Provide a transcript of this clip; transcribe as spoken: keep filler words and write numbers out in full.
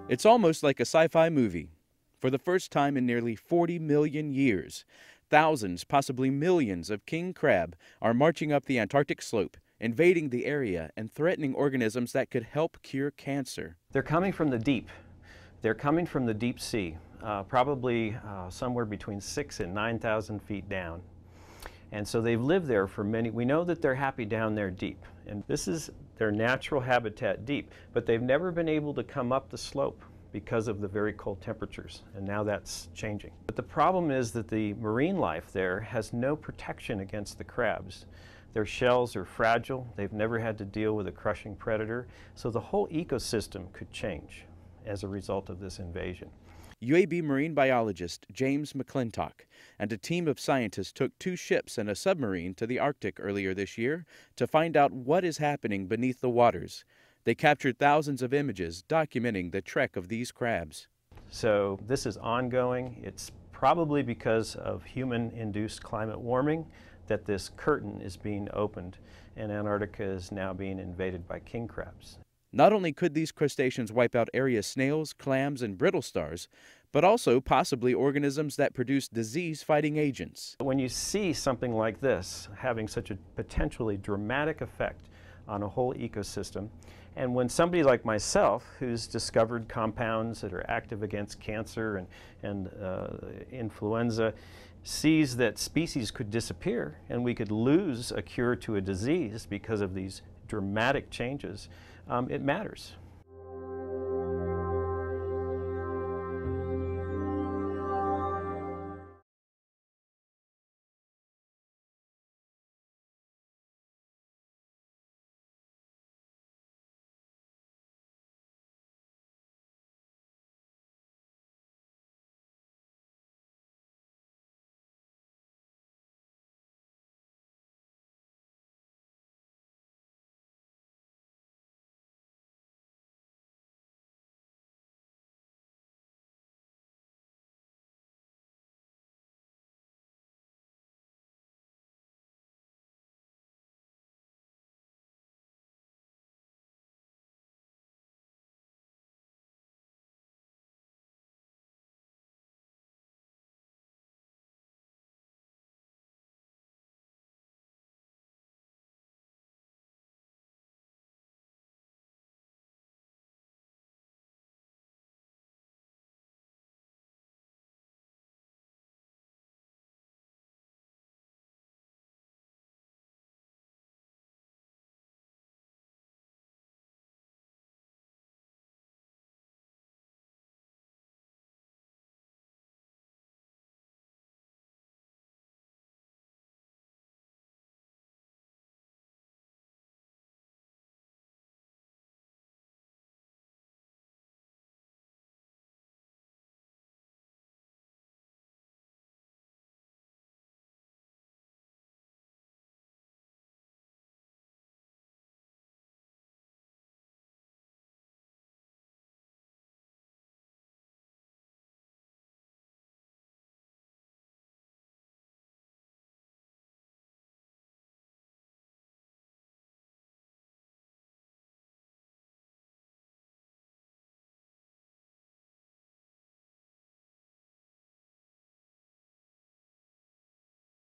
It's almost like a sci-fi movie. For the first time in nearly forty million years, thousands, possibly millions of king crab are marching up the Antarctic slope, invading the area and threatening organisms that could help cure cancer. They're coming from the deep. They're coming from the deep sea, uh, probably uh, somewhere between six and nine thousand feet down. And so they've lived there for many, we know that they're happy down there deep. And this is their natural habitat deep, but they've never been able to come up the slope because of the very cold temperatures, and now that's changing. But the problem is that the marine life there has no protection against the crabs. Their shells are fragile, they've never had to deal with a crushing predator, so the whole ecosystem could change as a result of this invasion. U A B marine biologist James McClintock and a team of scientists took two ships and a submarine to the Arctic earlier this year to find out what is happening beneath the waters. They captured thousands of images documenting the trek of these crabs. So this is ongoing. It's probably because of human-induced climate warming that this curtain is being opened and Antarctica is now being invaded by king crabs. Not only could these crustaceans wipe out area snails, clams, and brittle stars, but also possibly organisms that produce disease-fighting agents. When you see something like this having such a potentially dramatic effect on a whole ecosystem, and when somebody like myself, who's discovered compounds that are active against cancer and, and uh, influenza, sees that species could disappear and we could lose a cure to a disease because of these dramatic changes, um, it matters.